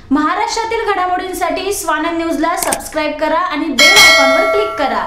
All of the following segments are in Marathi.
महाराष्ट्रातील घडामोडींसाठी स्वानंद न्यूजला सबस्क्राइब करा आणि बेल आयकॉनवर क्लिक करा।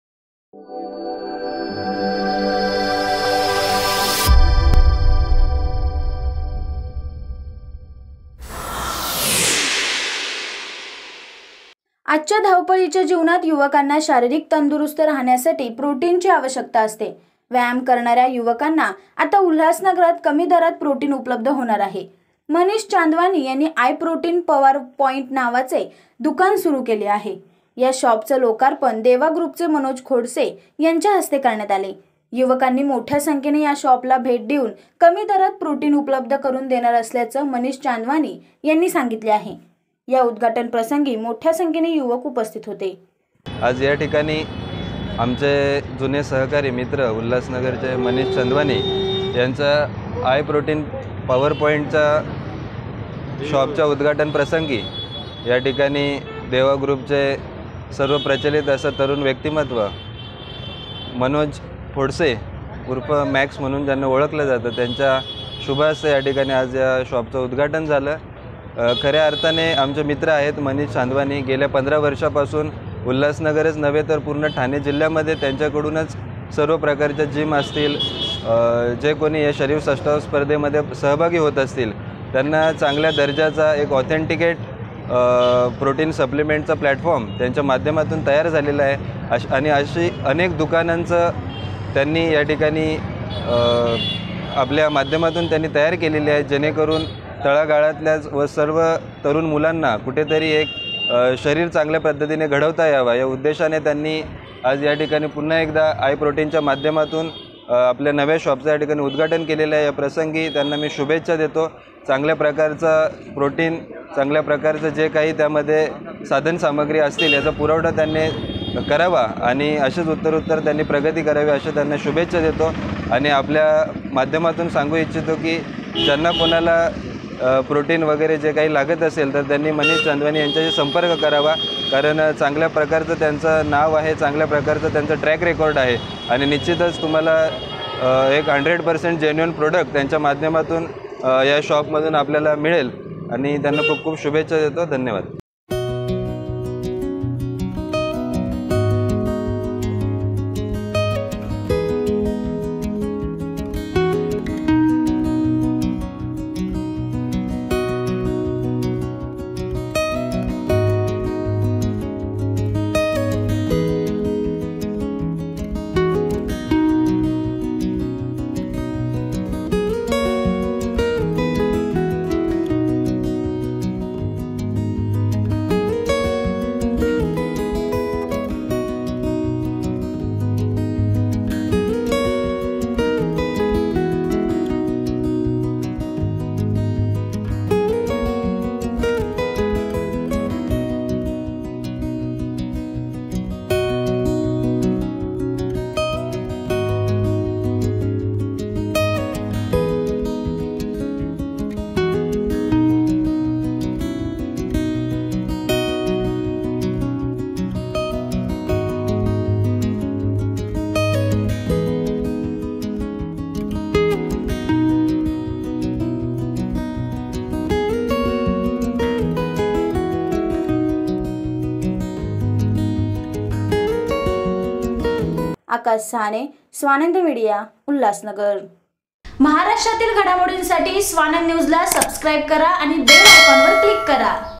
आजच्या धावपळीच्या जीवनात युवकांना शारीरिक तंदुरुस्त राहण्यासाठी प्रोटीनची आवश्यकता असते। व्यायाम करणाऱ्या युवकांना आता उल्हासनगरात कमी दरात प्रोटीन उपलब्ध होणार आहे। मनीष चांदवानी यांनी आय प्रोटीन पॉवर पॉइंट नावाचे दुकान सुरू केले आहे। या शॉपचं लोकार्पण देवा ग्रुपचे मनोज खोडसे यांच्या हस्ते करण्यात आले। युवकांनी मोठ्या संख्येने या शॉपला भेट देऊन कमी दरात प्रोटीन उपलब्ध करून देणार असल्याचं मनीष चांदवानी यांनी सांगितले आहे। या उद्घाटन प्रसंगी मोठ्या संख्येने युवक उपस्थित होते। आज या ठिकाणी आमचे जुने सहकारी मित्र उल्हासनगरचे मनीष चांदवानी यांचा आय प्रोटीन पॉवर पॉइंटच्या शॉपच्या उद्घाटन प्रसंगी या ठिकाणी देवा ग्रुपचे सर्व प्रचलित असं तरुण व्यक्तिमत्व मनोज खोडसे उर्फ मॅक्स म्हणून ज्यांना ओळखलं जातं त्यांच्या शुभ हस्ते या ठिकाणी आज या शॉपचं उद्घाटन झालं। खऱ्या अर्थाने आमचे मित्र आहेत मनीष चांदवानी। गेल्या 15 वर्षापासून उल्हासनगरच नव्हे तर पूर्ण ठाणे जिल्ह्यामध्ये त्यांच्याकडूनच सर्व प्रकारच्या जिम असतील, जे कोणी या शरीर सष्टाव स्पर्धेमध्ये सहभागी होत असतील त्यांना चांगल्या दर्जाचा एक ऑथेंटिकेट प्रोटीन सप्लिमेंटचा प्लॅटफॉर्म त्यांच्या माध्यमातून तयार झालेला आहे। आणि अशी अनेक दुकानांचं त्यांनी या ठिकाणी आपल्या माध्यमातून त्यांनी तयार केलेली आहे, जेणेकरून तळागाळातल्या व सर्व तरुण मुलांना कुठेतरी एक शरीर चांगल्या पद्धतीने घडवता यावा या उद्देशाने त्यांनी आज या ठिकाणी पुन्हा एकदा आय प्रोटीनच्या माध्यमातून आपल्या नव्या शॉपचं या ठिकाणी उद्घाटन केलेलं आहे। या प्रसंगी त्यांना मी शुभेच्छा देतो। चांगल्या प्रकारचं प्रोटीन, चांगल्या प्रकारचं जे काही त्यामध्ये साधनसामग्री असतील याचा पुरवठा त्यांनी करावा आणि असेच उत्तरोत्तर त्यांनी प्रगती करावी अशा त्यांना शुभेच्छा देतो। आणि आपल्या माध्यमातून सांगू इच्छितो की ज्यांना कोणाला प्रोटीन वगैरे जे काही लागत असेल तर त्यांनी मनीष चांदवानी यांच्याशी संपर्क करावा, कारण चांगल्या प्रकारचं त्यांचं नाव आहे, चांगल्या प्रकारचं त्यांचं ट्रॅक रेकॉर्ड आहे आणि निश्चितच तुम्हाला एक 100% जेन्युइन प्रोडक्ट त्यांच्या माध्यमातून या शॉपमधून आपल्याला मिळेल आणि त्यांना खूप खूप शुभेच्छा देतो। धन्यवाद। आकाश साने, स्वानंद मीडिया, उल्हासनगर। महाराष्ट्रातील घडामोडींसाठी स्वानंद न्यूजला सबस्क्राइब करा आणि बेल आयकॉनवर क्लिक करा।